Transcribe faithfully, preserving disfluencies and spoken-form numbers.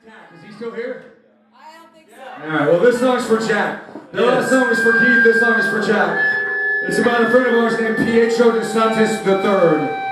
Jack, is he still here? I don't think so. Alright, well this song's for Jack. The last song is for Keith, this song is for Jack. It's about a friend of ours named Pietro DeSantis the third.